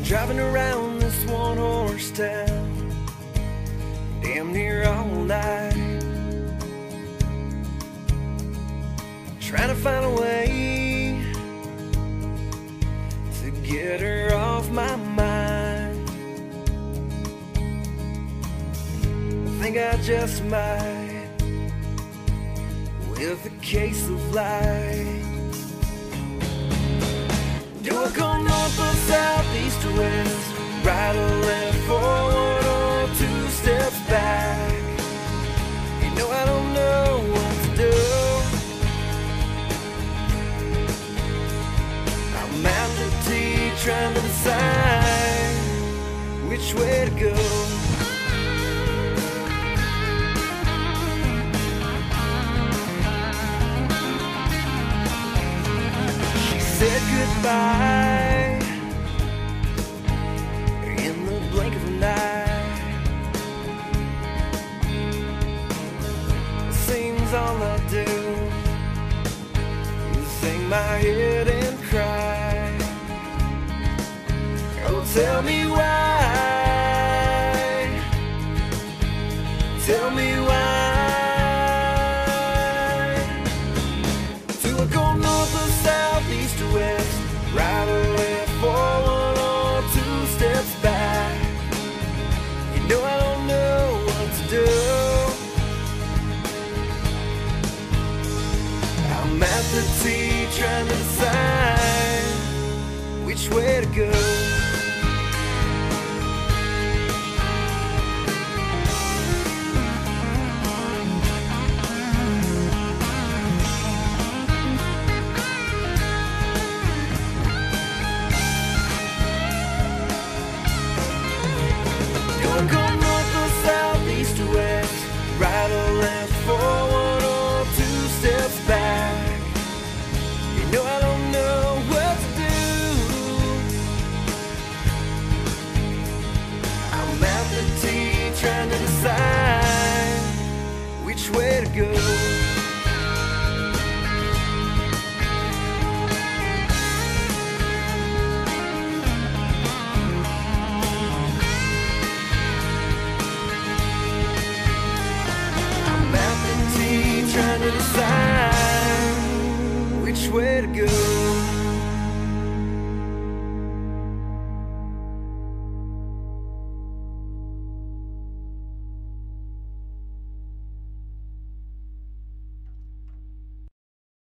Driving around this one-horse town damn near all night, trying to find a way to get her off my mind. I think I just might, with a case of light. Do I go north or south, east or west, right or left, forward or 2 steps back? You know I don't know what to do. I'm at the T trying to decide which way to go. Said goodbye in the blink of an eye. It seems all I do is hang my head and cry. Oh, tell me why, tell me why. Do I go north or south, east or west, right or left, forward or 2 steps back? You know I don't know what to do. I'm at the T trying to decide which way to go. Right or left, forward or 2 steps back? You know I don't know what to do. I'm at the T trying to decide which way to go. Trying to decide which way to go.